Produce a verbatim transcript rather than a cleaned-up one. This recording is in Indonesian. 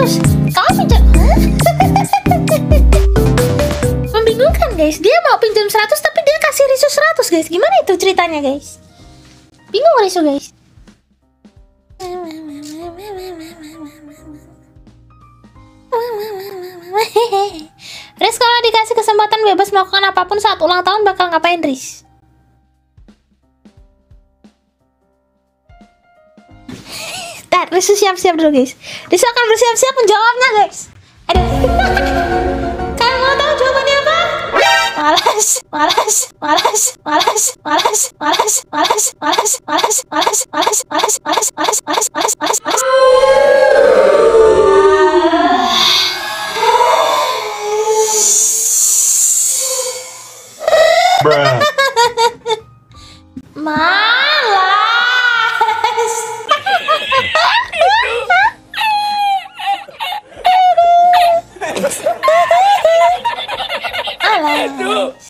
seratus. Kau pinjam. Membingungkan guys. Dia mau pinjam seratus tapi dia kasih Risu seratus guys. Gimana itu ceritanya guys? Bingung Risu guys. Riz kalau dikasih kesempatan bebas melakukan apapun saat ulang tahun bakal ngapain Riz? Tar, Riz siap-siap dulu guys. Riz akan bersiap-siap menjawabnya guys. Aduh. Kalian mau tahu jawabannya apa? Malas, malas, malas, malas, malas, malas, malas, malas, malas, malas, malas, malas, malas, malas, malas, malas, malas, malas. Bruh. Malas. Alah.